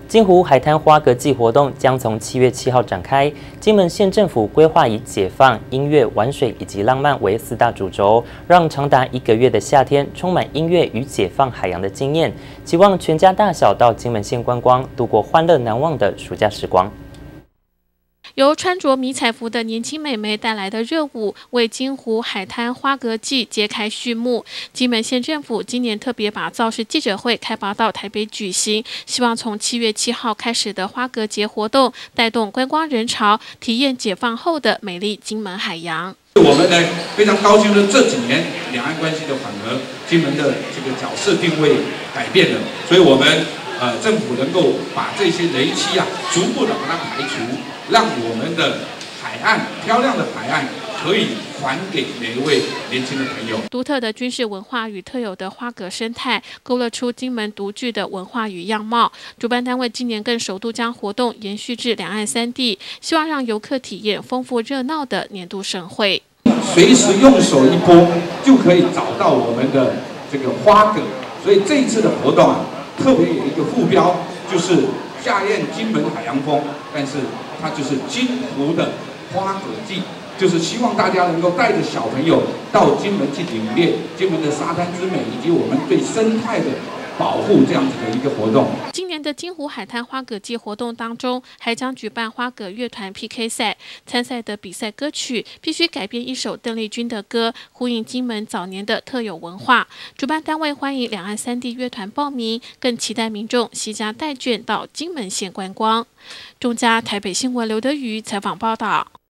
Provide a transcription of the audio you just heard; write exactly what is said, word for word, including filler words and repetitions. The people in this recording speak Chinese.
金湖海滩花蛤季活动将从七月七号展开。金门县政府规划以解放、音乐、玩水以及浪漫为四大主轴，让长达一个月的夏天充满音乐与解放海洋的经验。期望全家大小到金门县观光，度过欢乐难忘的暑假时光。 由穿着迷彩服的年轻美眉带来的热舞，为金湖海滩花蛤季揭开序幕。金门县政府今年特别把造势记者会开拔到台北举行，希望从七月七号开始的花蛤节活动，带动观光人潮，体验解放后的美丽金门海洋。 我们呢非常高兴的，这几年两岸关系的缓和，金门的这个角色定位改变了，所以我们呃政府能够把这些雷区啊，逐步的把它排除。 让我们的海岸漂亮的海岸可以还给每一位年轻的朋友。 独特的军事文化与特有的花蛤生态，勾勒出金门独具的文化与样貌。主办单位今年更首度将活动延续至两岸三地，希望让游客体验丰富热闹的年度盛会。 随时用手一拨就可以找到我们的这个花蛤，所以这一次的活动啊，特别有一个副标，就是夏宴金门海洋风，但是 它就是金湖的花蛤季，就是希望大家能够带着小朋友到金门去领略金门的沙滩之美，以及我们对生态的保护这样子的一个活动。 今年的金湖海滩花蛤季活动当中，还将举办花蛤乐团 P K 赛，参赛的比赛歌曲必须改编一首邓丽君的歌，呼应金门早年的特有文化。主办单位欢迎两岸三地乐团报名，更期待民众携家带眷到金门县观光。中嘉台北新闻刘德瑜采访报道。